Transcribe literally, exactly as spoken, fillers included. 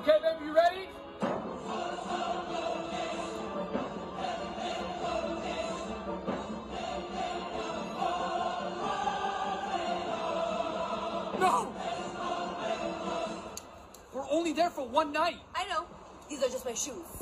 Okay, baby, you ready? No! We're only there for one night. I know. These are just my shoes.